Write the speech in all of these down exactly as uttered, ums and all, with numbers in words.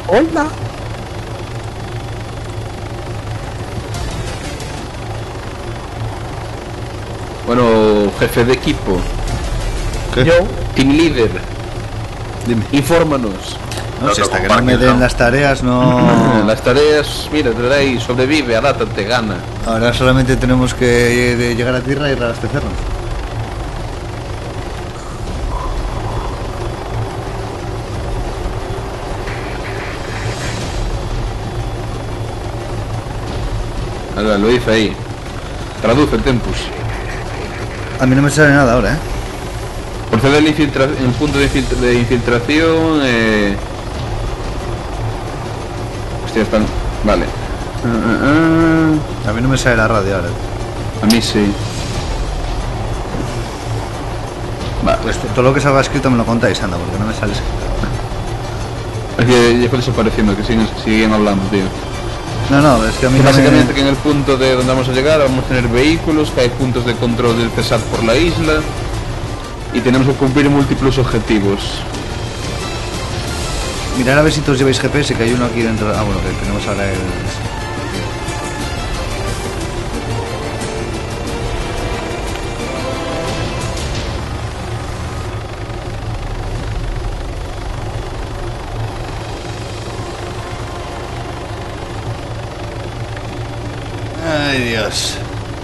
Hola. Bueno, jefe de equipo. ¿Qué? Yo. Team leader. Dime. Infórmanos. No, si hasta que no me den las tareas, no... Las tareas, mira, te da ahí, sobrevive, adáptate, gana. Ahora solamente tenemos que de llegar a tierra y reabastecernos. Ahora, lo dice ahí. Traduce, Tempus. A mí no me sale nada ahora, ¿eh? Procede al infiltra el punto de, infiltra de infiltración. Eh... Hostia, están. Vale. Uh, uh, uh. A mí no me sale la radio ahora. A mí sí. Vale. Pues todo lo que salga escrito me lo contáis, anda, porque no me sale escrito. Es que ya fue desapareciendo, que siguen, siguen hablando, tío. No, no, es que a mí Que no básicamente me... que en el punto de donde vamos a llegar vamos a tener vehículos, que hay puntos de control del C S A T por la isla y tenemos que cumplir múltiples objetivos. Mirad a ver si todos lleváis G P S, que hay uno aquí dentro. Ah, bueno, que tenemos ahora el... Ay, Dios.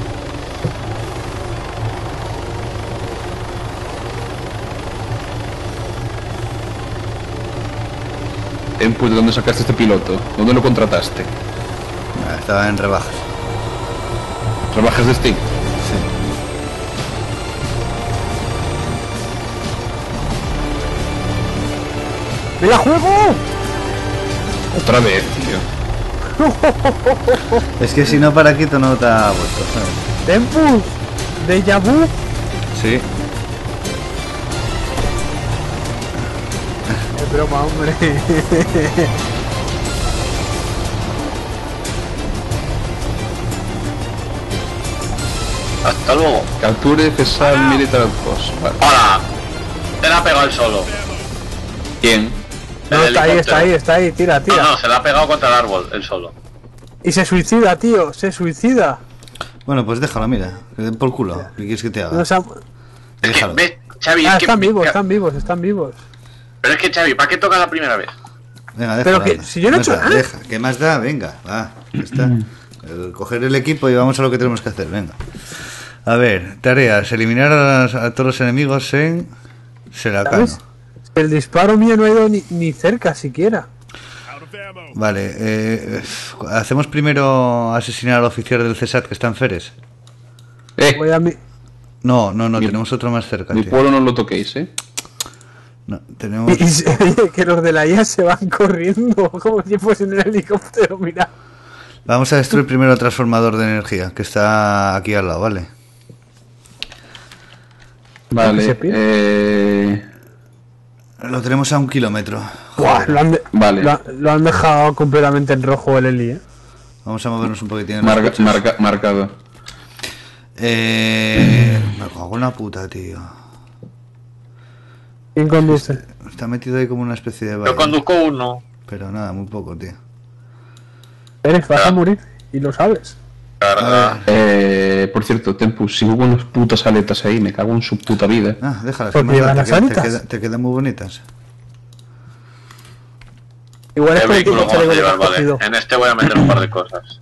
Tempus, ¿de dónde sacaste este piloto? ¿Dónde lo contrataste? Ah, estaba en rebajas. ¿Rebajas de Steam? Sí. ¡Me la juego! Otra vez, tío. Es que si no para quieto no te ha vuelto, ¿sabes? Tempus. Déjà vu. Sí. Es broma, hombre. Hasta luego. Capture C S A T Militar Outpost. Vale. ¡Hola! Te la ha pegado el solo. ¿Quién? No, El está ahí, está helicóptero. ahí, está ahí. Tira, No, tira. no, se la ha pegado contra el árbol, el solo. Y se suicida, tío. Se suicida. Bueno, pues déjalo, mira. Que den por culo. ¿Qué quieres que te haga? No se ha- Es que, Déjalo. ves, Xavi, Ah, es que... están vivos, están vivos, están vivos. Pero es que, Xavi, ¿para qué toca la primera vez? Venga, déjalo. Pero que- anda. si yo no he hecho Deja, nada. Deja. ¿Qué más da? Venga, va. Ya está. El coger el equipo y vamos a lo que tenemos que hacer. Venga. A ver, tareas. Eliminar a, las- a todos los enemigos en Seracano. ¿Sabes? El disparo mío no ha ido ni, ni cerca siquiera. Vale, eh, hacemos primero asesinar al oficial del C S A T que está en Feres. Eh, Voy a mi... No, no, no, Mi- tenemos otro más cerca. mi Tío. pueblo no lo toquéis, eh. No, tenemos... Y, y se- que los de la I A se van corriendo como si fuesen en el helicóptero, mira. Vamos a destruir primero el transformador de energía que está aquí al lado, ¿vale? Vale, se pide? eh... Lo tenemos a un kilómetro. Buah, lo, han de- Vale. lo, ha- lo han dejado completamente en rojo el Eli, eh. Vamos a movernos un poquitín. en los Marca, coches. marca, marcado. Eh... Me cago en la puta, tío. ¿Quién conduce? Está metido ahí como una especie de Yo valle. conduzco uno. Pero nada, muy poco, tío. Eres, vas a morir. Y lo sabes. Carga. Eh, por cierto, Tempus, sigo con las putas aletas ahí, me cago en su puta vida. Ah, déjalas. ¿Por que qué más da, llevan te, las queda- te, alitas? queda- te quedan muy bonitas. Igual es ¿Qué por el tipo vehículo de vamos a chaleco que llevar? has Vale. cogido. En este voy a meter un par de cosas.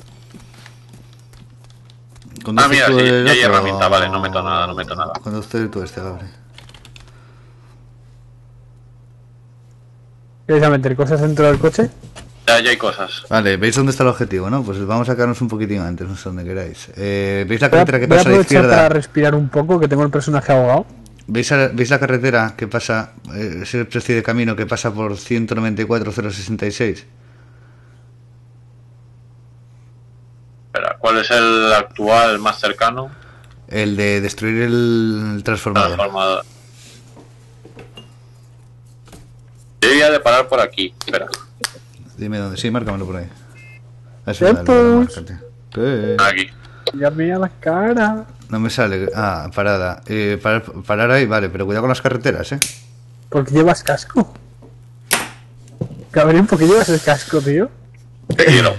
Conduce Ah, mira, tú sí, el ya hay otro. herramienta, vale, no meto nada, no meto nada. Conduce tú este, Gabriel. ¿Quieres a meter cosas dentro del coche? Ya, ya hay cosas. Vale, ¿veis dónde está el objetivo, no? Pues vamos a sacarnos un poquitín antes, no sé dónde queráis. Eh, ¿Veis la Voy a, carretera que voy a pasa a la aprovechar para izquierda? respirar un poco, que tengo el personaje ahogado. ¿Veis, a- ¿Veis la carretera que pasa, eh, ese especie de camino que pasa por ciento noventa y cuatro cero sesenta y seis? Espera, ¿cuál es el actual más cercano? El de destruir el, el transformador. Transformador. Yo iría de parar por aquí. Espera. Dime dónde. Sí, márcamelo por ahí. Eso Ya me da lugar a pues. marcarte. ¿Qué? Aquí. Ya mira la cara. No me sale. Ah, parada. Eh, parar, parar ahí, vale, pero cuidado con las carreteras, ¿eh? ¿Por qué llevas casco? Cabrín, ¿por qué llevas el casco, tío? Te quiero.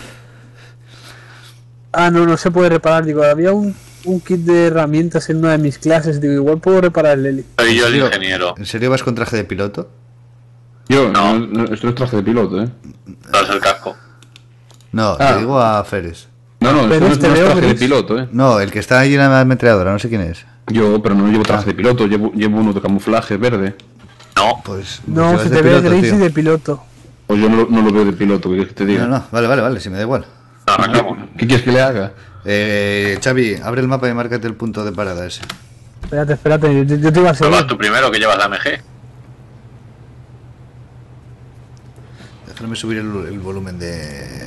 Ah, no, no se puede reparar. Digo, había un, un kit de herramientas en una de mis clases. Digo, igual puedo reparar el heli. Soy yo el serio? ingeniero. ¿En serio vas con traje de piloto? Yo, No. no, no, esto es traje de piloto, ¿eh? Das el casco. No, Ah. te digo a Feres. No, no, Pero esto no es, este no es veo traje de gris. piloto, ¿eh? No, el que está ahí en la ametralladora, no sé quién es. Yo, pero no llevo traje de piloto, llevo, llevo uno de camuflaje verde. No. Pues No, pues se llevas te de ve piloto, gris tío. y de piloto. Pues yo no, lo- no lo veo de piloto, ¿qué quieres que te diga? No, no, vale, vale, vale, si me da igual. Arrancamos. ¿Qué quieres que le haga? Eh, Xavi, abre el mapa y márcate el punto de parada ese. Espérate, espérate, yo, yo te iba a Pues vas seguir. tú primero, que llevas la M G. Déjame subir el, el volumen de...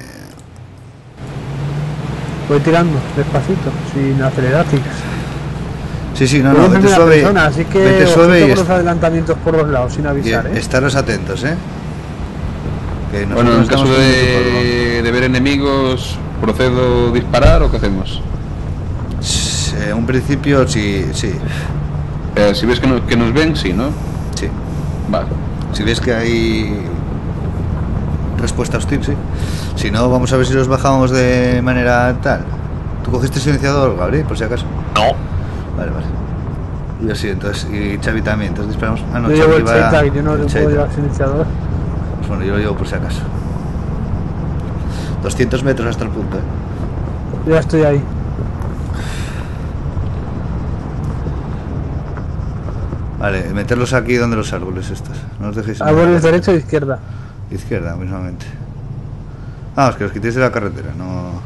Voy tirando, despacito, sin acelerar, tías. Sí, sí, no, Voy no, en vete primera suave. persona, así que Vete suave ojito y, con est- los adelantamientos por los lados, sin y avisar, ¿eh? estaros atentos, ¿eh? Que nosotros Bueno, en estamos caso con mucho polvo. de, de ver enemigos, ¿procedo a disparar o qué hacemos? En un principio, sí, sí, Eh, si ves que, no- que nos ven, sí, ¿no? sí. Vale. Si ves que hay respuesta hostil, sí. Si no, vamos a ver si los bajamos de manera tal. ¿Tú cogiste silenciador, Gabriel, por si acaso? No. Vale, vale. Yo sí, entonces, y Xavi también, entonces disparamos. Ah, no, Yo llevo Xavi el va- Cheetah, yo no el le puedo Cheetah. llevar silenciador. Pues bueno, yo lo llevo por si acaso. doscientos metros hasta el punto, ¿eh? Yo ya estoy ahí. Vale, meterlos aquí donde los árboles estos. No os dejéis. Árboles derecha o izquierda. Izquierda, mismamente. Vamos, que los quitéis de la carretera, no.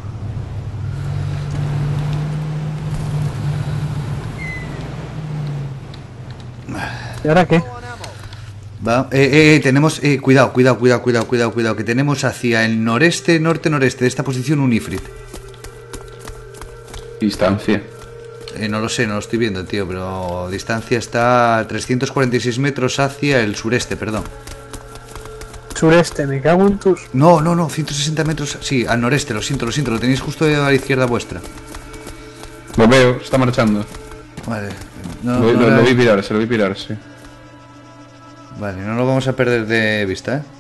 ¿Y ahora qué? Va, eh, eh, eh, tenemos, eh, cuidado, cuidado, cuidado, cuidado, cuidado, cuidado, que tenemos hacia el noreste, norte, noreste de esta posición un Ifrit. Distancia. Eh, no lo sé, no lo estoy viendo, tío, pero distancia está a trescientos cuarenta y seis metros hacia el sureste, perdón. Sureste, me cago en tus... No, no, no, ciento sesenta metros, sí, al noreste, lo siento, lo siento, lo tenéis justo a la izquierda vuestra. Lo veo, está marchando. Vale, no, lo, no lo- la- lo vi pirarse, lo vi pirarse. Vale, no lo vamos a perder de vista, ¿eh?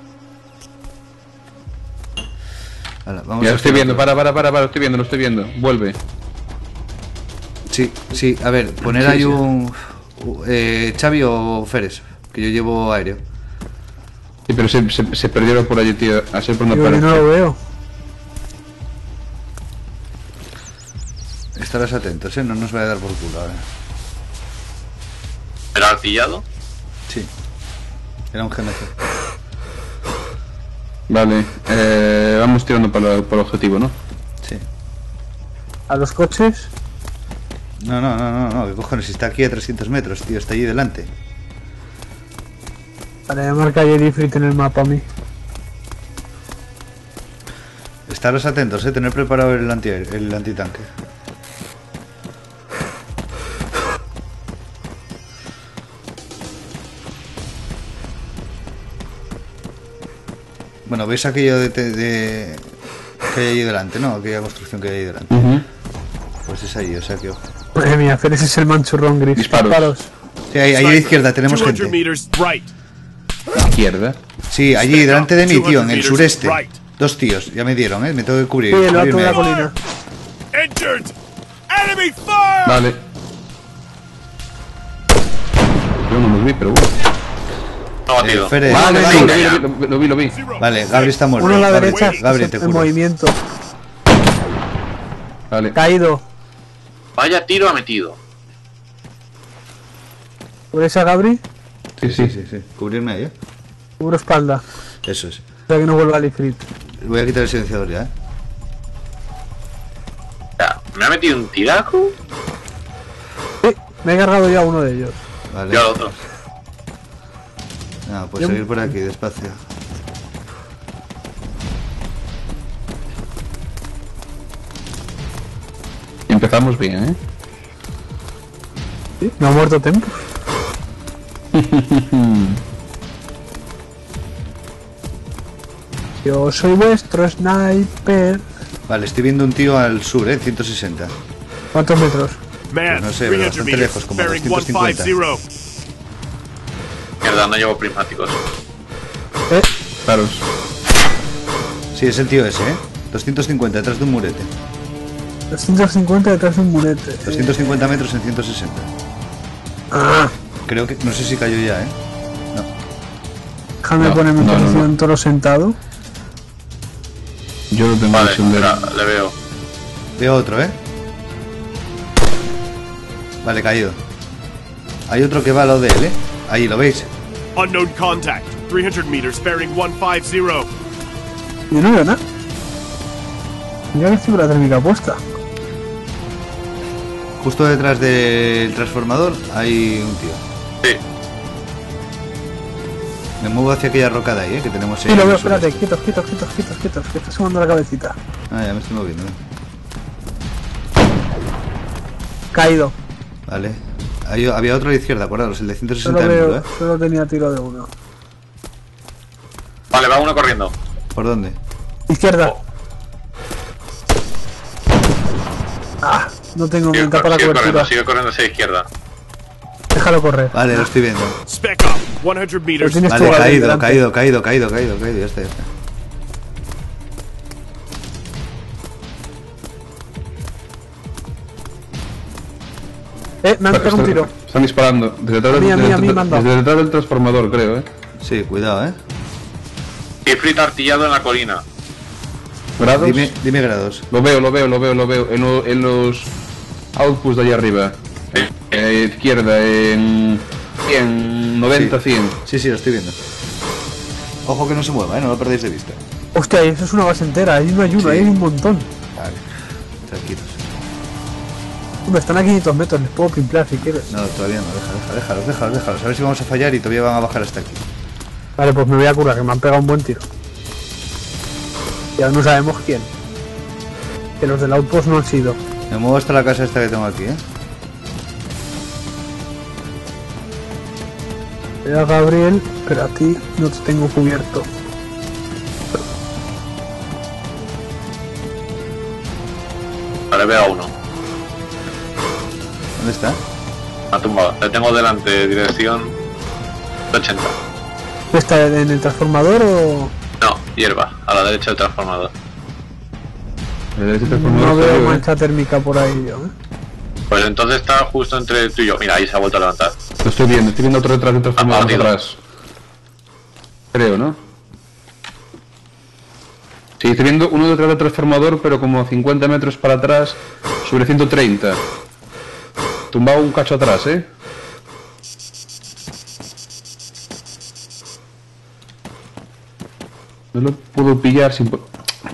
Vale, vamos Ya a lo estoy hacer viendo, otro. para, para, para, para, lo estoy viendo, lo estoy viendo. Vuelve. Sí, sí, a ver, poner Sí, ahí sí. un... Eh, Xavi o Feres, que yo llevo aéreo. Sí, pero se, se, se perdieron por allí, tío. A ser por una Yo, yo parte. no lo veo. Estarás atentos, ¿eh? No nos vaya a dar por culo ahora. ¿Era artillado? Sí. Era un G M C. Vale, eh, vamos tirando para, el- para el objetivo, ¿no? Sí. A los coches. No, no, no, no, no, que cojones, si está aquí a trescientos metros, tío, está allí delante. Para llamar calle Ifrit en el mapa a mí. Estaros atentos, ¿eh? Tener preparado el, anti el antitanque. Bueno, ¿veis aquello de, de, de- que hay ahí delante, no? Aquella construcción que hay ahí delante. Ujú. Pues es ahí, o sea que ojo. Madre mía, Félix es el manchurrón gris. Disparos. Sí, ahí, ahí a la izquierda tenemos two hundred gente. meters right. Izquierda. Sí, allí, delante de mí, tío, en el two hundred sureste. meters right. Dos tíos, ya me dieron, ¿eh? Me tengo que cubrir. Sí, el alto de cubrirme la ahí. colina. Entered. Enemy fire. Vale. Yo no los vi, pero bueno. No, Eh, batido. Fere, Vale, sí. vale, lo vi, lo vi, lo vi, lo vi. Vale, Gabri está muerto. Uno a la Gabri, derecha, Gabri, te en juro. movimiento. Vale. Caído. Vaya tiro ha metido. ¿Por esa Gabri? Sí, Sí, sí. sí, sí. Cubrirme ahí, ¿eh? Cubro espalda. Eso es. Para que no vuelva al Ifrit. Voy a quitar el silenciador ya, ¿eh? O sea, me ha metido un tiraco. Sí, me he cargado ya uno de ellos. Vale. Yo al otro. Ah, pues Yo- seguir por aquí, despacio. Empezamos bien, ¿eh? Sí, no ha muerto Tempo. Yo soy vuestro sniper. Vale, estoy viendo un tío al sur, ¿eh? ciento sesenta. ¿Cuántos metros? Man, no sé, pero three hundred bastante meters. lejos, como Bearing doscientos one cincuenta. five zero. Mierda, no llevo prismáticos. Eh, disparos. Sí, es el tío ese, ¿eh? doscientos cincuenta detrás de un murete. doscientos cincuenta detrás de un murete. doscientos cincuenta metros en ciento sesenta. Ah, Creo que... No sé si cayó ya, ¿eh? No. déjame No, ponerme en no, no, posición no. toro sentado. Yo lo tengo Vale, visión de él. espera, le veo. Veo otro, ¿eh? Vale, caído. Hay otro que va a lo de él, ¿eh? Ahí, ¿lo veis? Unknown contact. three hundred meters, bearing one five zero. Yo no veo nada. Mira que fibra térmica puesta. Justo detrás del transformador hay un tío. Sí. Me muevo hacia aquella roca de ahí, ¿eh? Que tenemos Sí, en lo veo, el sureste. espérate, quietos, quietos, quietos, quietos, quietos, que está sumando la cabecita. Ah, ya me estoy moviendo, ¿eh? Caído. Vale. Hay- había otro a la izquierda, acordaros, el de ciento Solo sesenta veo, ¿eh? solo tenía tiro de uno. Vale, va uno corriendo. ¿Por dónde? Izquierda. Ah, no tengo Sigue, menta cor- para sigue corriendo, cobertura. sigue corriendo hacia la izquierda. Déjalo correr. Vale, lo estoy viendo. Spec up. one hundred Lo meters. tienes tú Vale, ahí caído, delante. caído, caído, caído, caído, caído, ya está, ya está. Eh, me han pegado un tiro. Están disparando. Desde detrás, A mí, a del- mí, a mí desde- me han dado. desde detrás del transformador, creo, eh. Sí, cuidado, ¿eh? Ifrit artillado en la colina. ¿Grados? Dime, dime grados. Lo veo, lo veo, lo veo, lo veo. En, lo- en los outputs de allá arriba. Eh, izquierda, en cien, noventa, cien. Sí, sí, lo estoy viendo. Ojo que no se mueva, ¿eh? No lo perdéis de vista. Hostia, eso es una base entera. Ahí no hay uno, Sí. ahí hay un montón. Vale, tranquilos. Hombre, están a quinientos metros, les puedo pimplar si quieres. No, todavía no, deja, deja, déjalos, déjalos, déjalos. A ver si vamos a fallar y todavía van a bajar hasta aquí. Vale, pues me voy a curar, que me han pegado un buen tiro. Y aún no sabemos quién. Que los del outpost no han sido. Me muevo hasta la casa esta que tengo aquí, ¿eh? Era Gabriel, pero a ti no te tengo cubierto. Vale, veo a uno. ¿Dónde está? Me ha tumbado. Le tengo delante, dirección ochenta. ¿Está en el transformador o...? No, hierba, a la derecha del transformador. El derecho del transformador No está veo yo, eh. mancha térmica por ahí yo, ¿eh? Pues entonces está justo entre tú y yo. Mira, ahí se ha vuelto a levantar. Lo estoy viendo, estoy viendo otro detrás del transformador Abatido. atrás. Creo, ¿no? Sí, estoy viendo uno detrás del transformador, pero como cincuenta metros para atrás, sobre ciento treinta. Tumbado un cacho atrás, ¿eh? No lo puedo pillar sin... po-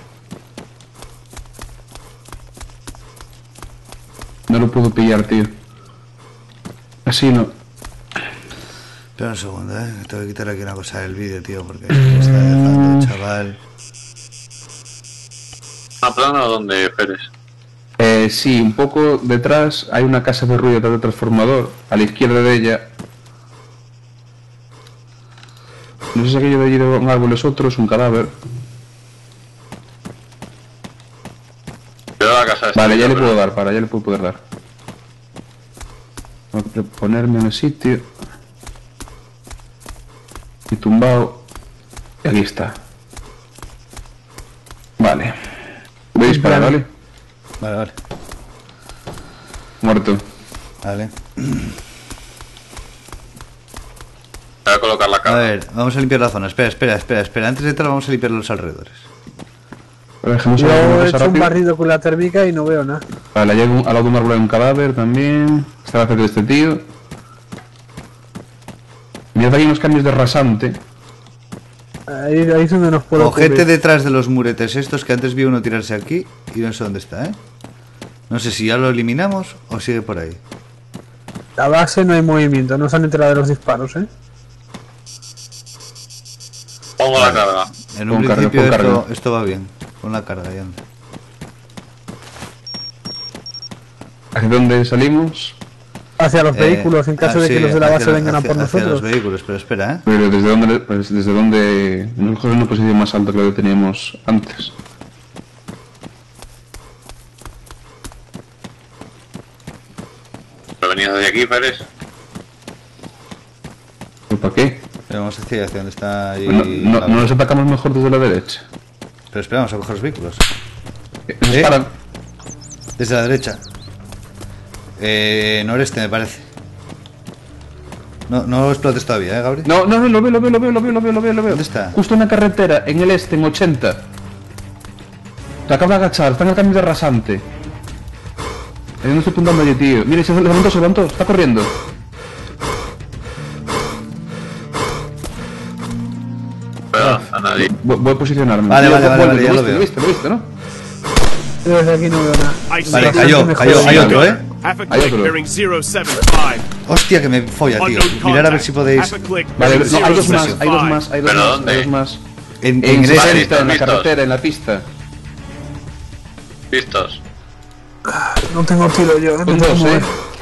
No lo puedo pillar, tío. Así no. Espera un segundo, ¿eh? Tengo que quitar aquí una cosa del vídeo, tío, porque me está dejando el chaval. ¿A plano o dónde, Férez? Eh, sí, un poco detrás hay una casa de ruido detrás del transformador, a la izquierda de ella. No sé si aquello de allí de un árbol es otro, es un cadáver. Veo la casa esta. Vale, ya le pero- puedo dar, para, ya le puedo poder dar. Voy a ponerme en el sitio. Y tumbado. Y aquí está. Vale. Voy a disparar, ¿vale? Vale, vale. Muerto. Vale. Voy a colocar la A cara. ver, vamos a limpiar la zona. Espera, espera, espera, espera. Antes de entrar vamos a limpiar los alrededores. Pero dejemos Yo una he cosa hecho un rápida. barrido con la térmica y no veo nada. Vale, allá hay un- al lado de un árbol hay un cadáver también. Está cerca de este tío. Mirad aquí unos cambios de rasante. Ahí, ahí es donde nos puedo O gente cubrir. detrás de los muretes estos que antes vi uno tirarse aquí y no sé dónde está, ¿eh? No sé si ya lo eliminamos o sigue por ahí. La base no hay movimiento, no se han enterado de los disparos, ¿eh? Pongo la carga. En un Con carga, principio con esto, carga. esto va bien. Con la carga ya anda. ¿Hacia dónde salimos? Hacia los Eh, vehículos, en caso ah, de que sí, los de la hacia base la- vengan a hacia- por hacia nosotros. los vehículos, pero espera, ¿eh? Pero desde dónde, pues desde dónde, mejor en una posición más alta que la que teníamos antes. ¿Pero venís hacia aquí, Férez? ¿Pero para qué? Vamos hacia, hacia donde está ahí. No, no, la- no nos atacamos mejor desde la derecha. Pero esperamos a coger los vehículos. Eh, Nos ¿Eh? paran. Desde la derecha. Eh, noreste, me parece. No, no lo explotes todavía, ¿eh, Gabriel? No, no, no, lo veo, lo veo, lo veo, lo veo, lo veo, lo veo, lo veo. ¿Dónde está? Justo en la carretera, en el este, en ochenta. Se acaba de agachar, está en el cambio de rasante. Ahí no estoy apuntando allí, tío. Mira, se levantó, se levantó, está corriendo. Pero a nadie. Voy, voy a posicionarme. Vale, Mira, vale, vale, vuelve, vale, ya lo lo viste, veo. lo viste, lo viste, ¿no? Yo desde aquí no veo nada. I see Vale, a cayó, person cayó, in hay the otro, car. ¿eh? Half a Hay click otro. bearing cero seven five. Hostia, que me folla, tío. Unknown Mirad a ver contact. si podéis. Half a click Vale, bearing no, hay dos zero más, seven hay dos five. más, hay dos ¿Pero más, dónde? hay dos más. En, En en el este. sesenta, en la vistos. carretera, en la pista. Vistos. No tengo tiro yo, eh. Me Son tengo que dos, mover. eh.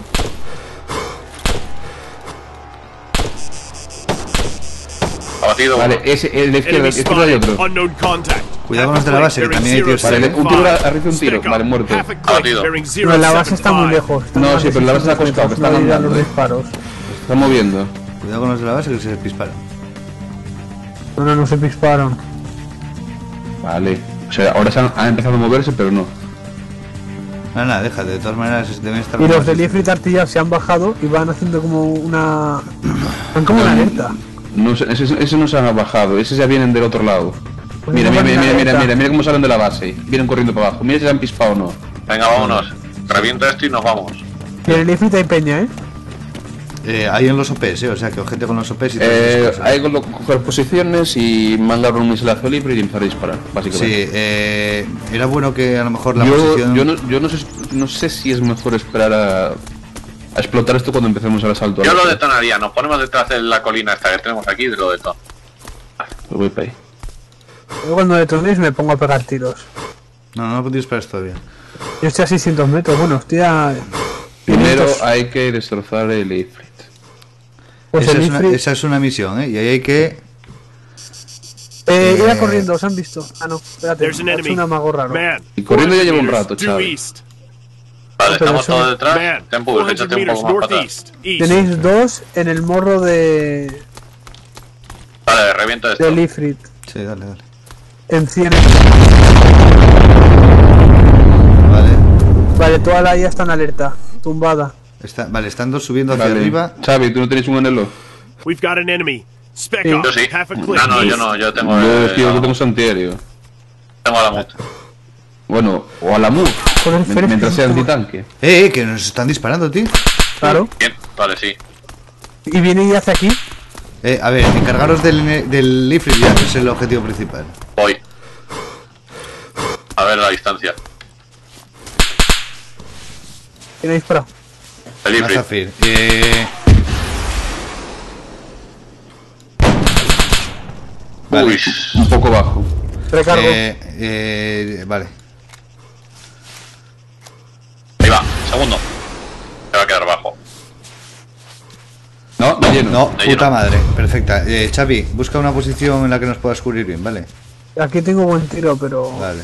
Abatido. Vale, uno. ese, el de izquierda, Enemy el izquierda hay spotted. otro. Unknown contact. Cuidado con Half los de a la click base, que bearing también hay tíos. Vale, zero un seven tiro, five. arriba un tiro. Stick up. Vale, muerto. Half a click Abatido. bearing Pero la zero base está muy seven five. lejos. está No, más sí, de pero la base está seiscientos acostado, que metros, están no irán andando, los eh. disparos. Está moviendo. Cuidado con los de la base que se disparan. No, no, no se disparan. Vale. O sea, ahora se han, han empezado a moverse, pero no. Nada, nada, déjate. De todas maneras, deben estar. Y los más- de Ifrit Artillar se han bajado y van haciendo como una. Van como una alerta. No, sé, ese, ese no se han bajado, esos ya vienen del otro lado. Pues Mira, no mira, van mira, a mira, mira, alerta. mira, mira cómo salen de la base. Vienen corriendo para abajo. Mira si se han pispado o no. Venga, vámonos. Reviento esto y nos vamos. Y en el Ifrit hay peña, eh. Eh, hay en los O Ps, ¿eh? O sea, que ojete con los O Ps y todas Eh, esas cosas. hay que lo- coger posiciones y mandar un misilazo libre y empezar a disparar, Sí, básicamente. eh, era bueno que a lo mejor la yo, posición. yo, no, yo no, sé, no sé si es mejor esperar a, a explotar esto cuando empecemos el asalto. Yo lo detonaría. Nos ponemos detrás de la colina esta que tenemos aquí y lo detono. Pues voy para ahí. Yo cuando detonéis me pongo a pegar tiros. No, no podéis esperar todavía. Yo estoy a seiscientos metros, bueno, estoy a. Primero quinientos. hay que destrozar el Ifrit. Pues esa, el es una, Ifrit. esa es una misión, ¿eh? Y ahí hay que. Eh, Eh, iba corriendo, ¿os han visto? Ah, no, espérate, There's an ha hecho enemy. un amago raro. Man. Y corriendo ya lleva un four hundred rato, meters due chaval. east. Vale, pero estamos eso- todos detrás. Man. Tempo, four hundred échate un meters poco más para atrás. northeast. East. Tenéis dos en el morro de. Vale, reviento esto. del Ifrit. Sí, dale, dale. En cien. Vale. Vale, toda la I A está en alerta, tumbada. Está, vale, están dos subiendo hacia Vale. arriba. Xavi, ¿tú no tenéis un anhelo? We've got an enemy. Spec Sí. off. Yo sí. Half a click. Ah, no, yo east. no. Yo tengo. Yo, eh, tío, la- yo tengo antiaéreo. tengo la mut. Bueno, o a la M U, Joder, men- Félix, mientras que sea como- antitanque. Eh, eh, que nos están disparando, tío. Claro. Bien, vale, sí. Y viene y hace aquí. Eh, a ver, encargaros del, del Ifrit ya, que es el objetivo principal. Voy. A ver la distancia. ¿Quién ha disparado? El Una Ifrit. Zafir. Eh, Vale. Uy. Un poco bajo. Recargo. eh, eh, vale. Ahí va. Segundo. Se va a quedar bajo. No, de lleno. No, de puta lleno. madre. Perfecta. Eh, Xavi, busca una posición en la que nos puedas cubrir bien, ¿vale? Aquí tengo buen tiro, pero. Vale.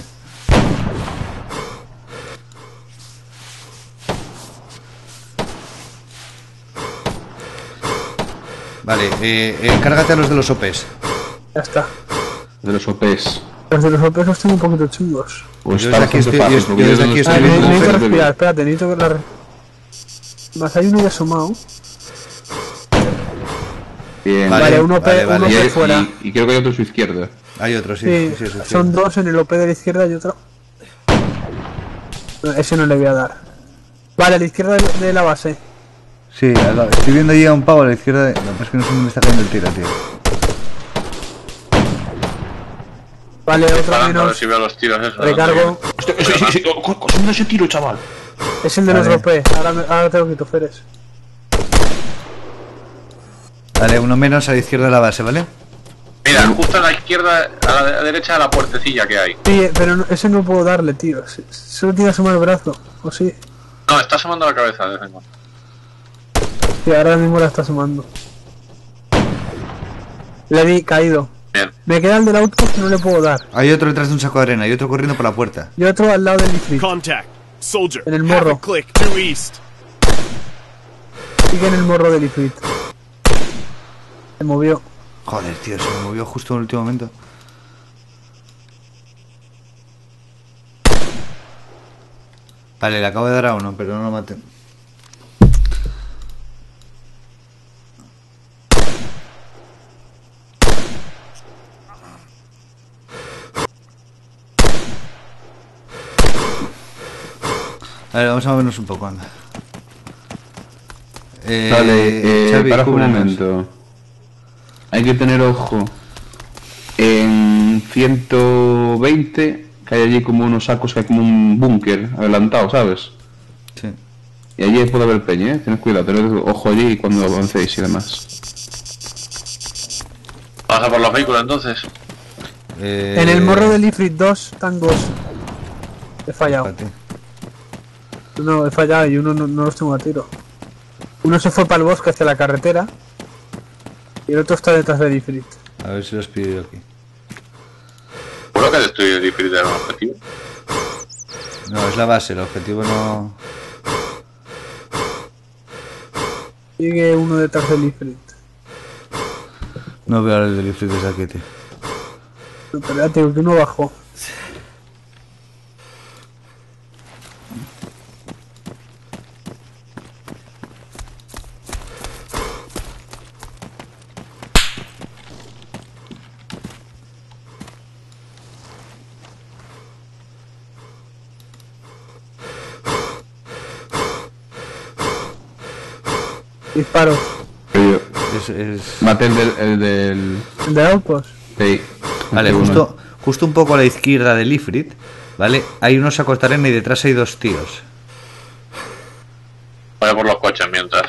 Vale, eh, eh, cárgate a los de los O Ps. Ya está. De los O Ps. Los de los O P los tengo un poquito chungos. Pues Yo está desde aquí bastante estoy- fácil, yo- porque yo desde no aquí está Ah, estoy viendo ne- viendo cómo necesito se respirar, ve. espérate, necesito ver la. re- Más hay uno ya asomado. Bien. Vale, Vale, uno P, vale, vale. uno Y, P hay- fuera. y- y creo que hay otro a su izquierda. Hay otro, sí. Sí, sí, sí, sí. son dos en el O P de la izquierda y otro. No, ese no le voy a dar. Vale, a la izquierda de, de la base. Sí, al lado. Estoy viendo ahí a un pavo a la izquierda. De... No, es que no sé dónde está cayendo el tiro, tío. Vale, otro Parando, a ver menos. si veo los tiros esos. Recargo. Hostia, sí, sí, sí. Oh, co- cómo ese tiro, chaval. Es el de Vale. los O P. Ahora, me- ahora tengo quito Feres. Vale, uno menos a la izquierda de la base, ¿vale? Mira, justo a la izquierda, a la derecha de la puertecilla que hay. Sí, pero no- ese no puedo darle, tío. Se- Solo tiene que asomar el brazo. ¿O sí? No, está asomando la cabeza de vez en cuando. Sí, ahora mismo la está asomando. Le di caído. Bien. Me queda el del outpost que no le puedo dar. Hay otro detrás de un saco de arena y otro corriendo por la puerta. Y otro al lado del Ifrit. Contact. Soldier. En el Half morro. a click due east. Sigue en el morro del Ifrit. Se movió. Joder, tío, se me movió justo en el último momento. Vale, le acabo de dar a uno, pero no lo maté. Vale, vamos a movernos un poco, anda. Eh, Vale, eh, Xavi, para un cúbrenos. momento. Hay que tener ojo. En ciento veinte, que hay allí como unos sacos, que hay como un búnker adelantado, ¿sabes? Sí. Y allí puede haber peña, ¿eh? Tened cuidado, tened ojo allí cuando avancéis y demás. ¿Vamos a por los vehículos entonces? Eh, En el morro del Ifrit dos tangos. He fallado. espérate. No, he fallado y uno no, no los tengo a tiro. Uno se fue para el bosque hacia la carretera. Y el otro está detrás del Ifrit. A ver si los pillo yo aquí. ¿Seguro que destruir diferente era un objetivo? No, es la base, el objetivo no... Sigue uno detrás del Ifrit. No veo el del Ifrit desde aquí, tío. No, pero ya te digo que uno bajó. Disparos. Pero yo Es, es... maté el del... El del... ¿El de Outpost? Sí. Vale, Maté uno. justo, justo un poco a la izquierda del Ifrit, ¿vale? Hay unos sacos de arena y detrás hay dos tíos. Voy a por los coches mientras.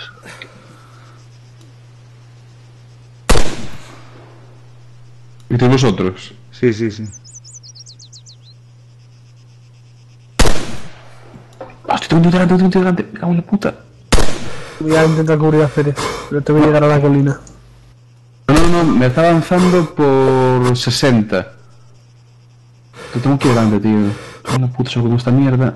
¿Y tú vosotros? Sí, sí, sí. ¡Ah, estoy un tío delante, tengo un tío delante! ¡Me cago en la puta! Voy a intentar cubrir a Férez, pero te voy a llegar a la colina. No, no, no, me está avanzando por sesenta. Te tengo que ir delante, tío. Me cago en la puta, solo como esta mierda.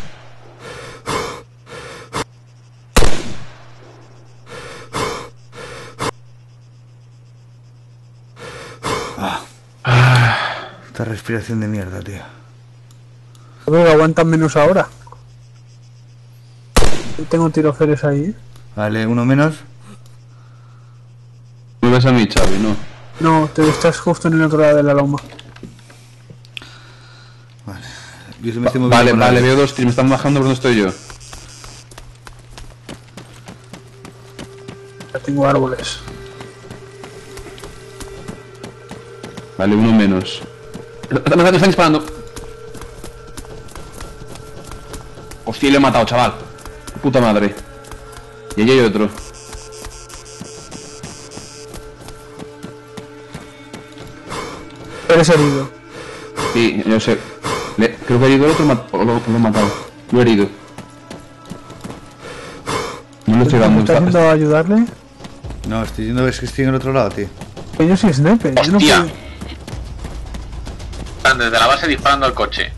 Esta respiración de mierda, tío. Creo que aguantan menos ahora. Yo tengo tiro Férez ahí, ¿eh? Vale, uno menos. ¿Me ves a mí, Xavi? No. No, te estás justo en el otro lado de la loma. Yo se me estoy moviendo Vale, por la- vale, veo dos tíos, me están bajando por donde estoy yo. Ya tengo árboles. Vale, uno menos. Me están, me están disparando. Hostia, le he matado, chaval. Puta madre. Y allí hay otro. Eres herido. Sí, yo sé. Le- creo que ha herido el otro ma- o lo, lo he matado. Lo he herido. No le estoy dando. ¿Estás Está, yendo a ayudarle? No, estoy yendo, es que estoy en el otro lado, tío. Que yo soy sniper. Yo no ¡Hostia! puedo... Están desde la base disparando al coche.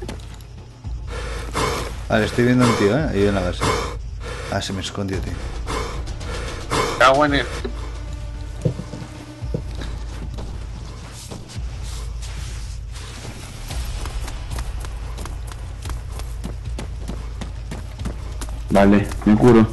Vale, estoy viendo a un tío, ¿eh? Ahí en la base. Ah, se me escondió, tío. Cago en el... vale, me curo.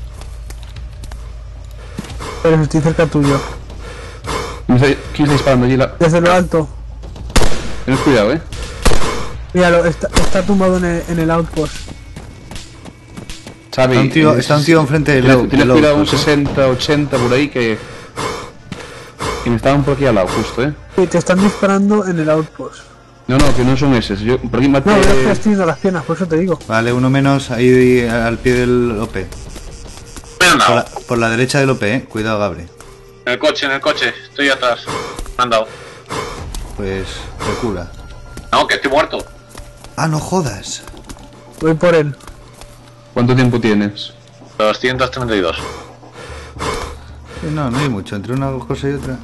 Pero estoy cerca tuyo. Me está- ¿Quién está disparando allí? La... Desde lo alto. Tened cuidado, eh. Míralo, está, está tumbado en el, en el outpost. Xavi, Está un tío, eh, está un tío enfrente del Tienes out- tienes del cuidado, un outpost, ¿eh? sesenta, ochenta por ahí que... Que me estaban por aquí al lado, justo, eh. Sí, te están disparando en el outpost. No, no, que no son esos. Yo por aquí maté... No, yo estoy extendiendo las piernas, por eso te digo. Vale, uno menos ahí al pie del O P. Me han Por dado. la, por la derecha del O P, ¿eh? Cuidado, Gabri. En el coche, en el coche. Estoy atrás. Me han dado. Pues recula. No, que estoy muerto. Ah, no jodas. Voy por él. ¿Cuánto tiempo tienes? doscientos treinta y dos. Eh, No, no hay mucho. Entre una cosa y otra.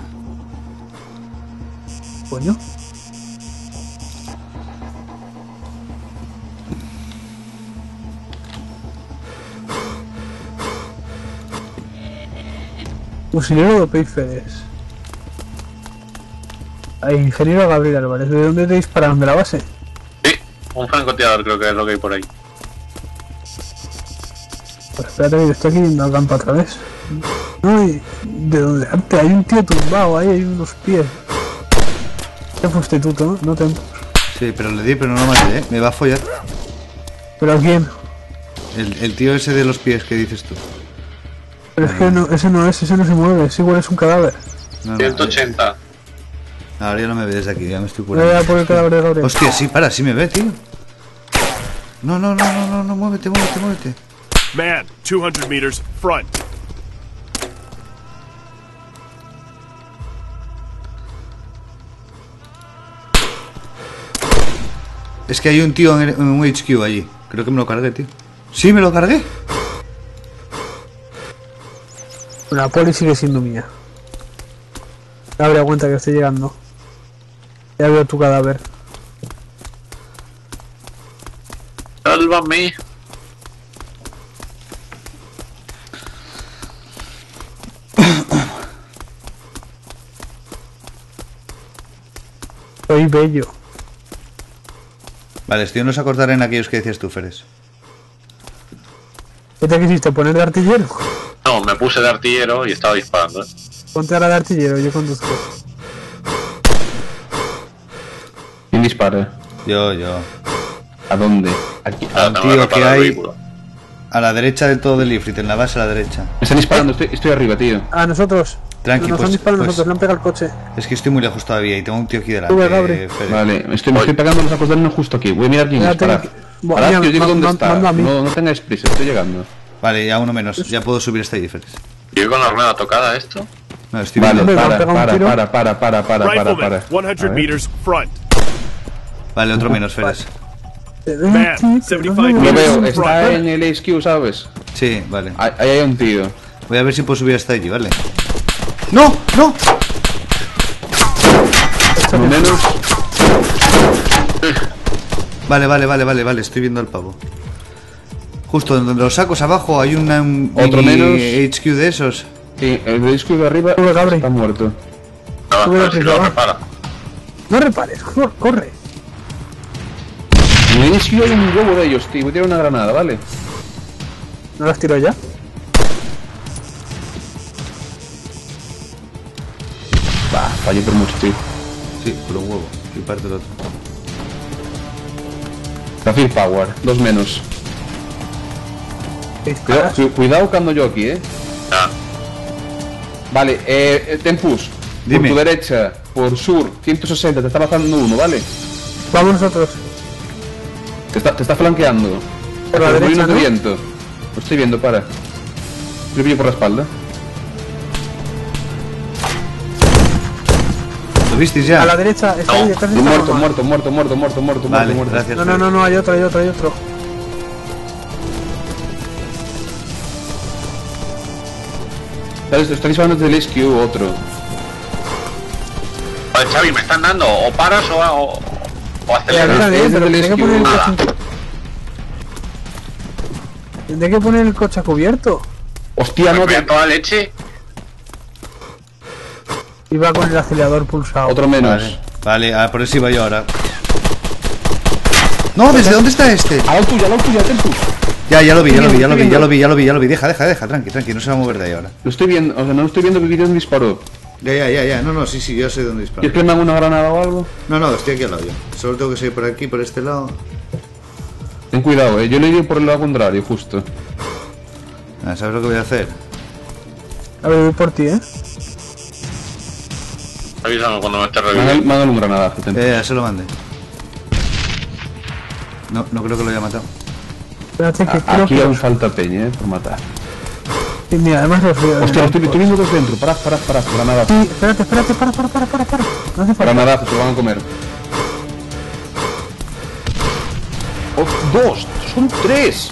Coño. Fusilero de Peiferes. Ahí, ingeniero Gabriel Álvarez. ¿De dónde te disparan? ¿De la base? Sí, un francotirador creo que es lo que hay por ahí. Pues espérate que estoy aquí yendo al campo otra vez. Uy, ¿de dónde? Antes hay un tío tumbado ahí, hay unos pies. ¿Qué fuiste tú, no? No te... Sí, pero le di, pero no lo maté, ¿eh? Me va a follar. ¿Pero a quién? El, el tío ese de los pies que dices tú. Pero es que no, ese no es, ese no se mueve, ese igual es un cadáver. No, no, ciento ochenta. Ahora ya no me ve desde aquí, ya me estoy Voy a curando. por el cadáver de Gabriel. Hostia, sí, para, sí me ve, tío. No, no, no, no, no, no, muévete, muévete, muévete. Man, two hundred meters, front. Es que hay un tío en, en un H Q allí. Creo que me lo cargué, tío. Sí, me lo cargué. La poli sigue siendo mía. Abre, aguanta que estoy llegando. Ya veo tu cadáver. Sálvame. Soy bello. Vale, estoy unos a cortar en aquellos que decías tú, Feres. ¿Qué te quisiste poner de artillero? No, me puse de artillero y estaba disparando, ¿eh? Ponte ahora de artillero, yo conduzco. ¿Quién dispara? Yo, yo. ¿A dónde? Aquí. A un tengo tío reparar que el hay vehículo. a la derecha del todo del Ifrit, en la base a la derecha. Me están disparando, estoy, estoy arriba, tío. A nosotros. Tranqui, Nos pues- han disparado pues- nosotros, le han pegado el coche. Es que estoy muy lejos todavía y tengo un tío aquí delante. Sube, Gabri. eh, Feres. Vale, me estoy, me estoy pegando los sacos de arena justo aquí. Voy a mirar quién es. Espérate, Parad. que- Buah, Parad, mira, que yo digo ma- dónde ma- está. manda a mí. No, no tengáis prisa, estoy llegando. Vale, ya uno menos. Ya puedo subir hasta allí, Feres. ¿Yo con la rueda tocada esto? No, estoy Vale, viendo. me va a para, pegar un para, tiro. para, para, para, para, para, Rifleman, para. one A hundred ver. meters, front. Vale, otro menos, Feres. Man, seventy-five Lo meters, veo, está front. en el H Q, ¿sabes? Sí, vale. Ahí ahí hay un tío. Voy a ver si puedo subir hasta allí, ¿vale? ¡No! ¡No! Por lo menos. Vale, vale, vale, vale, vale. Estoy viendo al pavo. Justo donde los sacos abajo hay una, un Otro mini menos. H Q de esos. Sí, el de H Q de arriba Sube, Gabri. está muerto. No, Sube a ver la si prisa, lo va. repara. No repares, cor- corre. En el H Q hay un huevo de ellos, tío. Voy a tirar una granada, ¿vale? ¿No las tiro ya? Va, fallé por mucho, tío. Sí, por un huevo. Y parte el otro. Rafir Power, dos menos. Cuidado, Disparas. cu- cuidado que ando yo aquí, eh. Ya. Vale, eh, eh, Tempus. Dime. Por tu derecha, por sur, ciento sesenta, te está pasando uno, ¿vale? Vamos nosotros. Te está, te está flanqueando. Por la Los derecha, molinos de ¿no? viento. Lo estoy viendo, para. Yo pillo por la espalda. ¿Lo visteis ya? A la derecha, está ahí, detrás de esta Muerto, mamá. muerto, muerto, muerto, muerto, muerto, Vale, muerto, muerto. gracias. No, no, no, no, hay otro, hay otro, hay otro. ¿Sabes? Está disparando desde el H Q otro. Joder, Xavi, me están dando. O paras o, o, o Eh, aceleras. déjale, es pero del tendré que S Q. poner el Ah. coche. Tendré que poner el coche a cubierto. Hostia, no, Me te... a toda leche. Iba con el acelerador pulsado. otro menos. Vale, vale, a por eso iba yo ahora. No, ¿desde dónde está este? A la tuya, a la tuya, Tempus. Ya, ya lo vi, ya lo vi, ya lo vi, Estoy ya lo vi, ya lo vi, ya lo vi. Deja, deja, deja, tranqui, tranqui, no se va a mover de ahí ahora. Lo estoy viendo, o sea, no lo estoy viendo, vi dónde disparó. Ya, ya, ya, ya. No, no, sí, sí, yo sé dónde dispara. ¿Quieres que me haga una granada o algo? No, no, estoy aquí al lado yo. Solo tengo que seguir por aquí, por este lado. Ten cuidado, eh. Yo le ido por el lado contrario, justo. Ah, ¿sabes lo que voy a hacer? A ver, voy por ti, eh. Avísame cuando me esté Mándale reviviendo. mándale un granadazo, Tempus. Eh, ya se lo mandé. No, no creo que lo haya matado. Espérate que creo Aquí que. aún falta peña, eh, por matar. Sí, mira, además los veo. Hostia, estoy, estoy viendo dos dentro. Parad, parad, parad. Granadazo. Sí, espérate, espérate, para, para, para, para, para. No hace falta. Granadazo, se lo van a comer. Oh, dos, son tres.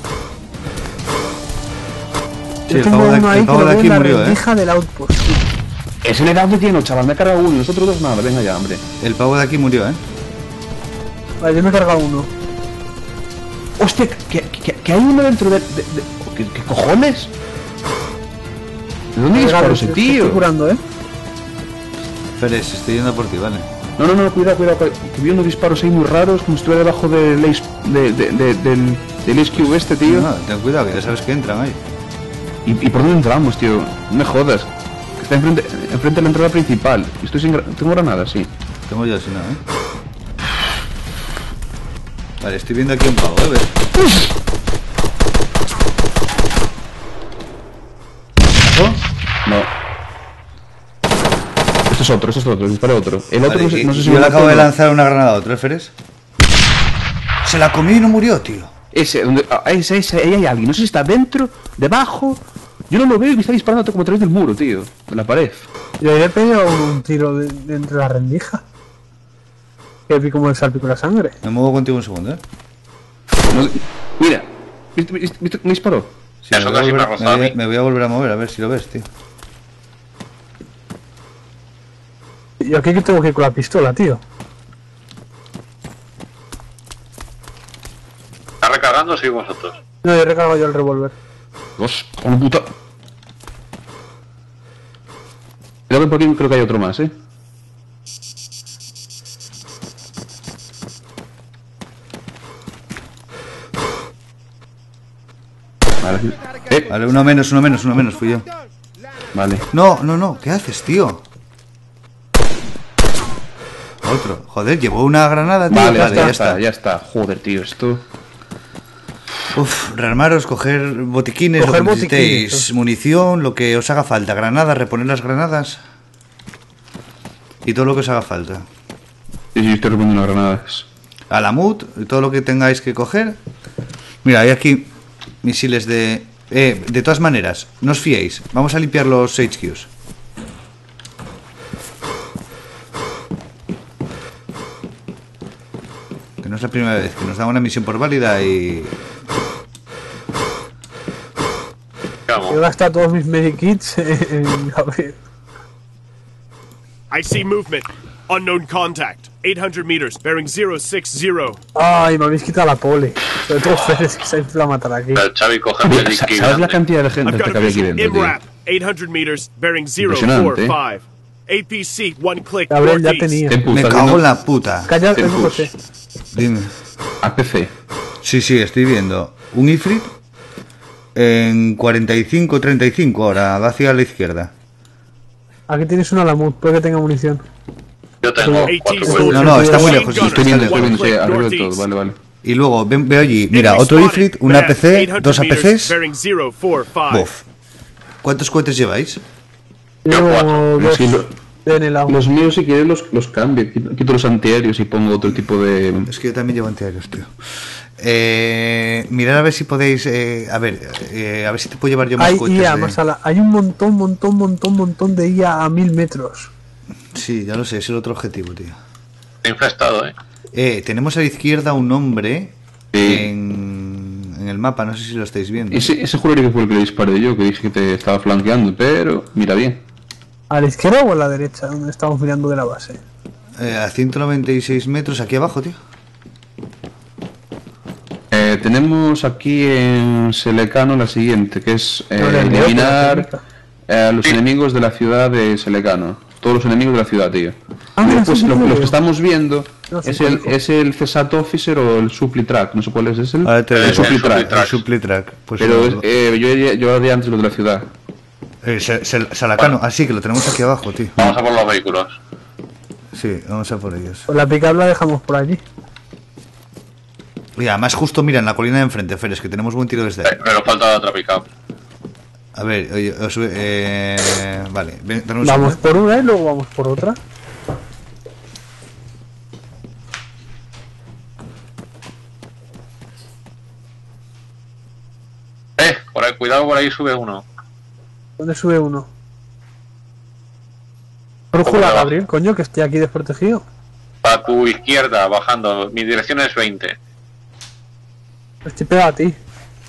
Sí, Yo el tengo pavo de uno aquí, ahí el que pavo lo de veo aquí en la murió, eh. rendija del outpost. Ese le he dado lleno, chaval. Me he cargado uno, nosotros dos nada. Venga ya, hombre. El pavo de aquí murió, eh. Vale, yo me he cargado uno. Hostia, que, que, que hay uno dentro de... de, de- ¿qué, qué cojones? ¿De dónde disparó ese Te tío? estoy curando, eh. Férez, estoy yendo por ti, vale. No, no, no, cuidado, cuidado. Que vi unos disparos ahí muy raros, como si estuviera debajo del Ace, de, de, de, del, del Ace Cube este, tío. No, ten cuidado, que ya sabes que entran ahí. ¿Y, ¿Y por dónde entramos, tío? No me jodas. Que está enfrente, enfrente de la entrada principal. Estoy sin gra- ¿Tengo granadas? Sí. Tengo yo, si no, ¿eh? Vale, estoy viendo aquí un pavo, ¿eh? ¿Ves? No. Este es otro, este es otro, dispara otro. El otro Vale, no, sé, y- no sé si yo me le mató acabo o de no. lanzar una granada a otro, ¿eh, Férez? Se la comió y no murió, tío. Ese, donde, ah, ese, ese, ahí hay alguien. No sé si está dentro, debajo. Yo no lo veo y me está disparando como a través del muro, tío. De la pared. Yo le he pegado un, un tiro de, de entre la rendija. Que vi como el salpico la sangre. Me muevo contigo un segundo, ¿eh? No- mira, ¿viste, viste, viste- me disparó. Sí, Eso me, voy a casi me ha volver, rozado me voy a a- mí. me voy a volver a mover, a ver si lo ves, tío. Yo aquí que tengo que ir con la pistola, tío. ¿Está recargando o sí vosotros? No, he recargado yo el revólver. Dios, con puta. Cuidado, por aquí creo que hay otro más, eh. Vale. Eh, Vale, uno menos, uno menos, uno menos, fui yo. vale. No, no, no, ¿qué haces, tío? Otro. Joder, llevó una granada, tío. Vale, Vale, ya, ya está, está. ya está. Joder, tío, esto. Uf, rearmaros, coger botiquines, Coger lo que necesitéis, botiquines, munición, lo que os haga falta, granadas, reponer las granadas y todo lo que os haga falta. Sí, sí, estoy reponiendo las granadas. Alamut, y todo lo que tengáis que coger. Mira, hay aquí misiles de... Eh, de todas maneras, no os fiéis. Vamos a limpiar los H Qs. Que no es la primera vez que nos dan una misión por válida y... Vamos. He gastado todos mis medikits en... A ver. I see movement. Unknown contact. eight hundred meters, bearing zero six zero. Ay, me habéis quitado la pole. Sobre todo Férez, que se ha inflado a matar aquí. El Xavi coge el Oye, Medic ¿sa- Key ¿Sabes la grande. cantidad de I've gente got que a había aquí vision dentro, in tío? wrap. eight hundred meters, bearing zero Impresionante, four eh. five. A P C, one click, Gabriel, ya northeast. tenía. Tempus, Me ¿estás cago en viendo? la puta. Calla, Tempus. es José. Dime. A P C. Sí, sí, estoy viendo. Un Ifrit en cuarenta y cinco treinta y cinco ahora, va hacia la izquierda. Aquí tienes una Alamut, puede que tenga munición. Yo tengo No, cuatro AT cuerpos. No, no, está muy Machine lejos. gunner, Estoy viendo, estoy one viendo, sí, click, arriba de todo, northeast. vale, vale. Y luego ven- veo allí, mira, Enemy otro spotted. Ifrit, una A P C, eight hundred dos A P meters, Cs. bearing zero four five. Bof. ¿Cuántos cohetes lleváis? Llevo cuatro. dos Sí, lo- en el agua. Los míos, si quieres, los, los cambio. Quito, quito los antiaéreos y pongo otro tipo de. Es que yo también llevo antiaéreos, tío. Eh, mirad a ver si podéis. Eh, a ver, eh, a ver si te puedo llevar yo más Hay cohetes. I A, de- más a la- hay un montón, montón, montón, montón de I A a mil metros. Sí, ya lo sé, es el otro objetivo, tío. Está infestado, eh. Eh, tenemos a la izquierda un hombre Sí. en, en el mapa, no sé si lo estáis viendo. Ese, ese juraría que fue el que le disparé yo, que dije que te estaba flanqueando, pero mira bien. ¿A la izquierda o a la derecha? Donde estamos mirando de la base. Eh, a ciento noventa y seis metros aquí abajo, tío. Eh, tenemos aquí en Selecano la siguiente, que es eh, No, en el de otra, la eliminar técnica. eh, a los enemigos de la ciudad de Selecano. Todos los enemigos de la ciudad, tío. Ah, Y después sí, sí, lo- lo los veo. que estamos viendo No, sí, es, el, conozco. es el C S A T Officer o el Supply Track, no sé cuál es, es el, Ahora te el digo. Supply El Track. Supply Track. El supply track. Pues Pero no, eh, yo, haría- yo haría antes lo de la ciudad. eh, se- se- Salacano, ah, sí, que lo tenemos aquí abajo, tío. Vamos a por los vehículos. Sí, vamos a por ellos. Pues la pick-up la dejamos por allí. Y además, justo mira en la colina de enfrente, Fer, es que tenemos buen tiro desde ahí. Eh, pero falta la otra pickup. A ver, oye, os- eh, vale, ven, dame un Vamos segundo. por una y luego vamos por otra. Eh, por ahí, cuidado, por ahí sube uno. ¿Dónde sube uno? Brújula, abajo. Gabriel, coño, que estoy aquí desprotegido. A tu izquierda, bajando. Mi dirección es veinte. Estoy pegado a ti.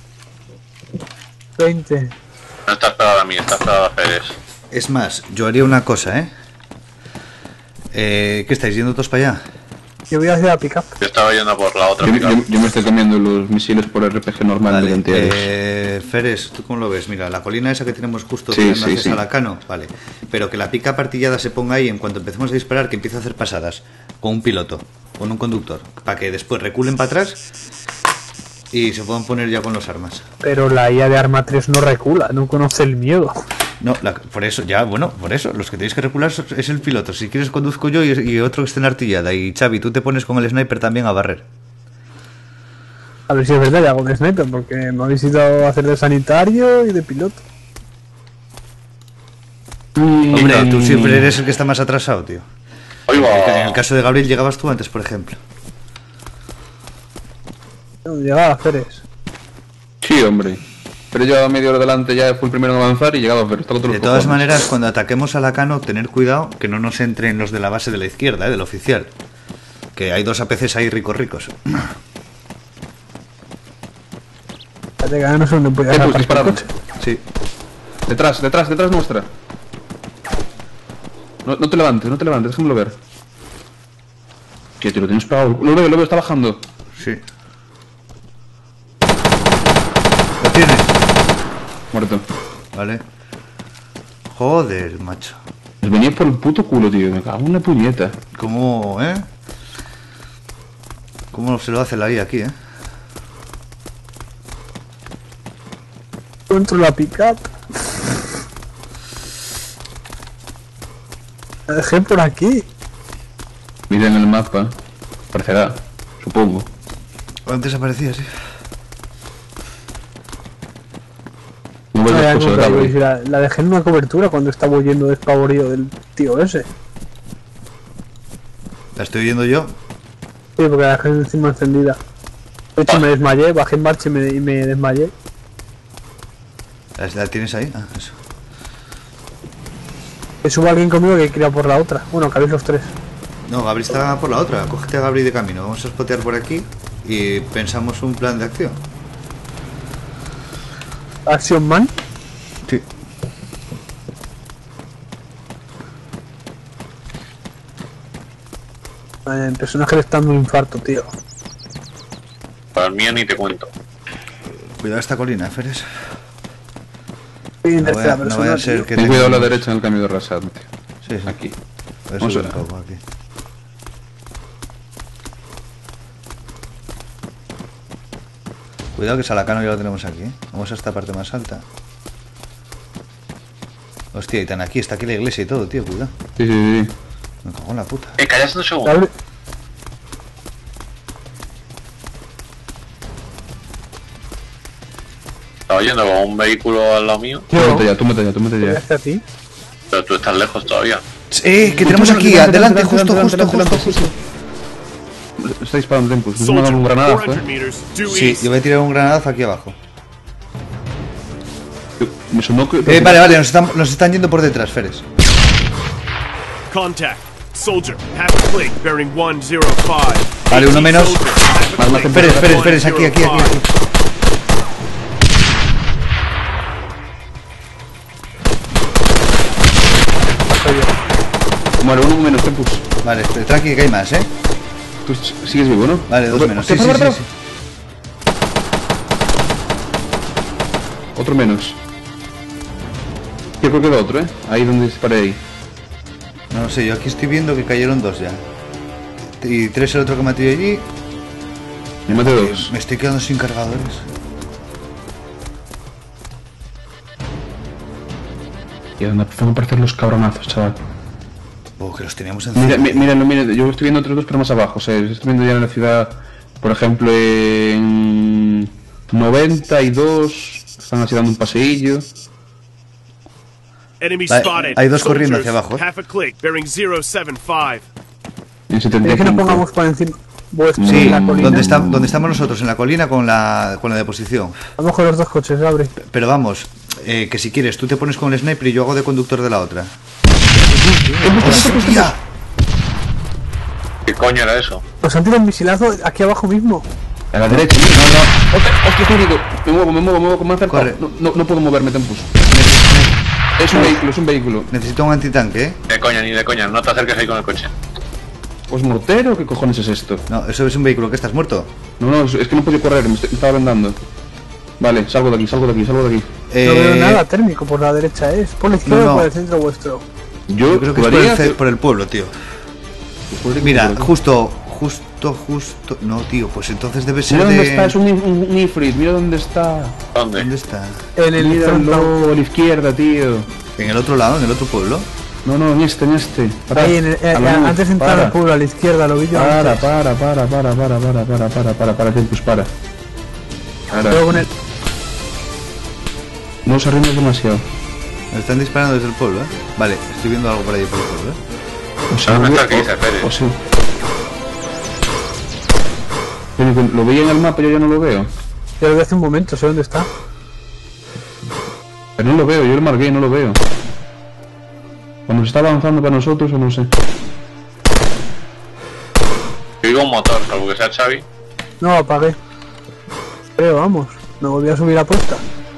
veinte. No estás pegado a mí, estás pegado a Pérez. Es más, yo haría una cosa, ¿eh? eh ¿Qué estáis yendo todos para allá? Yo voy hacia la pick-up. Yo estaba yendo por la otra. Yo, pick-up. yo- yo me estoy cambiando los misiles por R P G normal Vale, de antiaéreos. eh, Feres, ¿tú cómo lo ves? Mira, la colina esa que tenemos justo Sí, tirando sí, hacia sí. Salacano, vale. Pero que la pica partillada se ponga ahí en cuanto empecemos a disparar, que empiece a hacer pasadas con un piloto, con un conductor, para que después reculen para atrás y se puedan poner ya con los armas. Pero la I A de Arma tres no recula, no conoce el miedo. No, la- por eso, ya, bueno, por eso, los que tenéis que recular so- es el piloto. Si quieres conduzco yo y, y otro que esté en artillada. Y Xavi, tú te pones con el sniper también a barrer. A ver si es verdad, ya hago de sniper, porque me habéis ido a hacer de sanitario y de piloto. Hombre, tú siempre eres el que está más atrasado, tío. Oiga. En el caso de Gabriel llegabas tú antes, por ejemplo. Llegaba a Ceres. Sí, hombre. Pero yo a media hora adelante ya fui el primero en avanzar y llegaba a ver. Estaba todo De todas maneras, cuando ataquemos a Lacano, tener cuidado que no nos entren los de la base de la izquierda, ¿eh? Del oficial. Que hay dos A P Cs ahí ricos ricos. Fíjate que ahora no sé dónde podía Tempus, aparcar el disparando. coche. Sí. Detrás, detrás, detrás nuestra. No, no te levantes, no te levantes, déjamelo ver. Que te lo tienes pegado. Lo veo, lo veo, está bajando. Sí. Lo tienes. Muerto. Vale. Joder, macho. Les venía por el puto culo, tío. Me cago en la puñeta. ¿Cómo, eh? ¿Cómo se lo hace la I A aquí, eh? Encuentro la pick-up. La dejé por aquí. Mira en el mapa. Parecerá, supongo. Antes aparecía, sí. No voy No, ya a encontré, Gabriel. pues, la, la dejé en una cobertura cuando estaba huyendo despavorido del tío ese. La estoy viendo yo. Sí, porque la dejé encima encendida. De hecho me desmayé, bajé en marcha y me, y me desmayé. ¿La, la tienes ahí? Ah, eso. Que suba alguien conmigo que quiera por la otra. Bueno, cabéis los tres. No, Gabri está por la otra. Cógete a Gabri de camino. Vamos a spotear por aquí y pensamos un plan de acción. Action Man. Sí. Eh, el personaje le está dando un infarto, tío. Para el mío ni te cuento. Cuidado esta colina, Feres. Estoy en No vaya, tercera no persona, vaya a ser tío. que Ten cuidado a la tengamos- derecha en el cambio de rasante. Sí, sí. Aquí. Voy a Vamos subir a- un poco aquí. Cuidado que Salacano ya lo tenemos aquí, ¿eh? Vamos a esta parte más alta. Hostia, y tan aquí, está aquí la iglesia y todo, tío, cuidado. Sí, sí, sí. Me cago en la puta. Eh, callas un segundo. Abre- Estaba yendo con un vehículo al lado mío, Tú Yo, mete ya, tú mete ya, tú mete voy ya. hacia ti. pero tú estás lejos todavía. Eh, que tenemos aquí, adelante, justo, justo, justo, justo. Está disparando Tempus. Me ha dado Soldier, un granadazo, four hundred eh. meters, due Sí, east. yo voy a tirar un granadazo aquí abajo. Me sonó que... Eh, vale, vale, nos están, nos están yendo por detrás, Feres. Contact. Soldier, half a click, bearing one zero five. Vale, uno menos. Soldier, half a Más, más, click, Feres, Feres, one Feres, aquí, aquí, zero aquí, five. aquí. Muere uno menos, Tempus. Vale, tranqui, que hay más, eh. Tú sigues vivo, ¿no? Vale, dos Otro- menos. hostia, Sí, sí, para, sí, para, sí. para. Otro menos. Yo creo que queda otro, ¿eh? Ahí donde disparé ahí. No sé, yo aquí estoy viendo que cayeron dos ya. Y tres el otro que maté allí. Me maté dos. Me estoy quedando sin cargadores. Y donde empezaron a aparecer los cabronazos, chaval. Oh, que los teníamos encima. Mira, mi- mira, no, mira, yo estoy viendo otros dos, pero más abajo. O sea, estoy viendo ya en la ciudad, por ejemplo, en noventa y dos. Están así dando un paseillo. Enemy Vale, spotted. hay dos corriendo hacia Soldiers, abajo, eh. half a click, bearing zero seven five. En setenta y Es que nos cinco. pongamos por encima. Vuestra, Sí, en la colina. donde, está, donde estamos nosotros, en la colina con la, con la deposición. Vamos con los dos coches, abre. Pero vamos, eh, que si quieres, tú te pones con el sniper y yo hago de conductor de la otra. ¡Hostia! ¿Qué coño era eso? Nos han tirado un misilazo aquí abajo mismo. A la derecha, no, no. Hostia, hostia, jurídico. Me muevo, me muevo, me muevo, me acerco. Corre. No, no, no puedo moverme, Tempus. Es un vehículo, es un vehículo. Necesito un antitanque, ¿eh? De coña, ni de coña, no te acerques ahí con el coche. ¿Pues mortero? ¿Qué cojones es esto? No, eso es un vehículo que estás muerto. No, no, es que no podía correr, me, est- me estaba vendando. Vale, salgo de aquí, salgo de aquí, salgo de aquí. Eh, No veo nada térmico, por la derecha es. Por la izquierda no, no. o por el centro vuestro. Yo, Yo creo que es por el, ce- por el pueblo, tío. Mira, justo, justo, justo... No, tío, pues entonces debe ser Mira dónde de... está, es un, un, un Ifrit, mira dónde está. ¿Dónde? ¿Dónde está? En el Míralo frontal. a la izquierda, tío. En el otro lado, en el otro pueblo. No, no, en este, en este. Para, Ahí, en el, eh, a la eh, luz, antes de entrar para. al pueblo, a la izquierda, lo vi yo Para, antes. para, para, para, para, para, para, para, para, para, Tempus, para. Para. Luego con el... No os arrimes demasiado. Me están disparando desde el pueblo, ¿eh? Vale, estoy viendo algo por ahí por el pueblo, ¿eh? O sea, ¿Dónde lo está veo- el que dice Pérez? o sí. Pero que lo veía en el mapa, yo ya no lo veo. Ya lo vi hace un momento, sé dónde está. Pero no lo veo, yo lo marqué y no lo veo. Cuando se está avanzando para nosotros o no sé. Yo digo un motor, salvo que sea Xavi. No, apagué. Pero vamos, me volví a subir a puesta.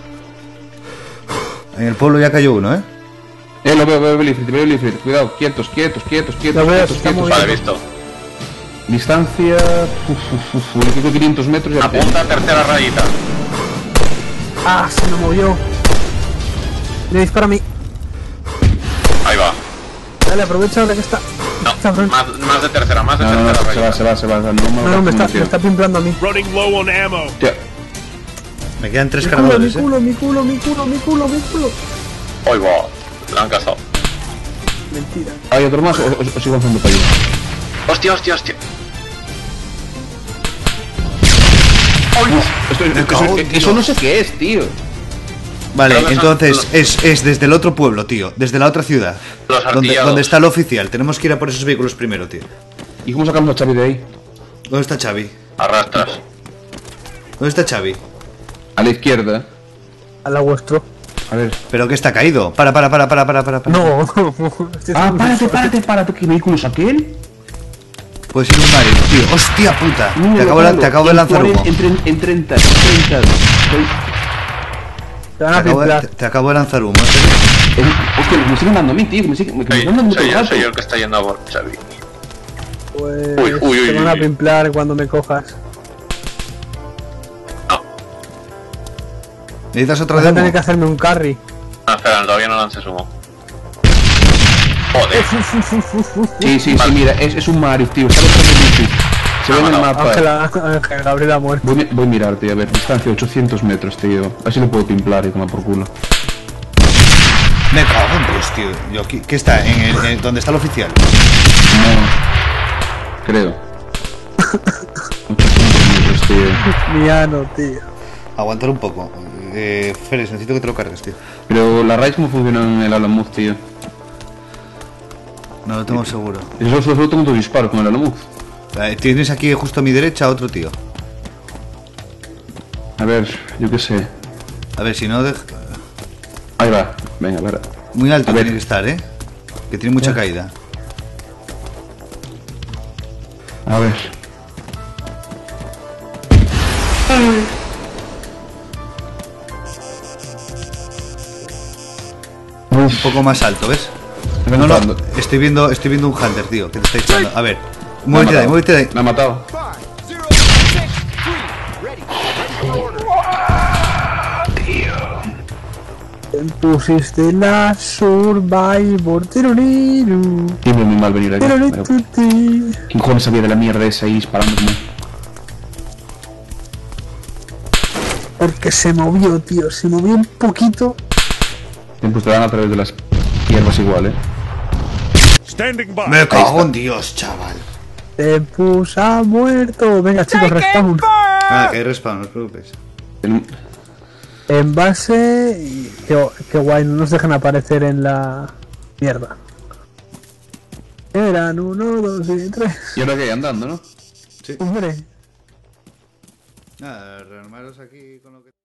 En el pueblo ya cayó uno, ¿eh? Eh, lo veo, veo el Ifrit, veo el Ifrit. Cuidado, quietos, quietos, quietos, quietos, Lo veo, quietos, se está quietos. moviendo. Vale, visto. Distancia... Uf, uf, uf, yo creo que quinientos metros ya Apunta a tercera rayita. Ah, se me movió. Le dispara a mí. Ahí va. Dale, aprovecha ahora que está. No, está frente. más, más de tercera, más de No, no, tercera no, se va, rayita. se va, se va. No, me No, no, me está, tío. me está pimplando a mí. Running low on ammo. Hostia, Me quedan tres Mi culo, mi cargadores, ¿eh? culo, mi culo, mi culo, mi culo, mi culo. Ahí va. La han cazado. Mentira. ¿hay otro más o, o- o sigo avanzando para allí? Hostia, hostia, hostia. Esto, Me eso, cago en eso, eso no sé qué es, tío. Vale, Creo que son entonces los- es, es desde el otro pueblo, tío. Desde la otra ciudad. Los donde, artillados. donde está el oficial. Tenemos que ir a por esos vehículos primero, tío. ¿Y cómo sacamos a Xavi de ahí? ¿Dónde está Xavi? Arrastras. ¿Dónde está Xavi? A la izquierda. A la vuestro. A ver. ¿Pero que está caído? Para, para, para, para, para, para. para. No. Este es Ah, un- párate, párate, párate. ¿Qué vehículo es aquel? Puede ser un Mario, tío. ¡Hostia puta! Míralo, Te acabo, de- míralo. te acabo de En lanzar cuarenta, humo. En, tre- en treinta, en treinta. Estoy- Te van Te a acabo, de, pimplar. te, te acabo de lanzar humo. ¿eh? en- Hostia, me siguen dando a mí, tío. Que me siguen, que me Soy, están dando todo soy el yo, rato. soy yo el que está yendo a por Xavi. Pues Uy, uy, uy, te van a uy. pimplar cuando me cojas. No, ¿Necesitas otra Vas a demo? tener que hacerme un carry. no, espera, todavía no lances humo. Joder. Sí, sí, sí, Vale. mira, es, es un Mario, tío. Está detrás de mí, tío. Se ve en el no. mapa. Ángela, Ángel Gabriel ha muerto. Voy, mi- voy a mirar, tío, a ver, distancia ochocientos metros, tío. Así lo puedo pimplar y tomar por culo. Me cago en Dios, tío. Yo, aquí- ¿Qué está? ¿En el, en- ¿Dónde está el oficial? No. Creo. ochocientos metros, tío. Miano, tío. Aguantar un poco. Eh, Férez, necesito que te lo cargues, tío. Pero la raíz, ¿cómo funciona en el Alamuz, tío? No lo tengo seguro. Eso solo tengo dos disparos con el Alamuz. Eh, Tienes aquí justo a mi derecha otro tío. A ver, yo qué sé. A ver, si no... dej- Ahí va. Venga, a ver. Muy alto A ver. tiene que estar, ¿eh? Que tiene mucha caída. A ver. Un poco más alto, ¿ves? Me No, no, entrando. estoy viendo, estoy viendo un Hunter, tío, que te está disparando. A ver, muévete de ahí, muévete de ahí. Me ha matado. Te pusiste la Survivor. Tiruriru. Tiene muy mal venir aquí. Tirurituti. ¿Quién cojones sabía de la mierda esa ahí disparándome? Porque se movió, tío. Se movió un poquito. Pues te dan a través de las hierbas igual, eh. Standing by. Me cago en Dios, chaval. Te puso muerto. Venga, chicos, respawn. Ah, que hay respawn, no os preocupéis. Ten- En base. y- Qué, qué guay, no nos dejan aparecer en la mierda. Eran uno, dos y tres. Y ahora qué, andando, ¿no? Hombre. Nada, rearmaros aquí con lo que...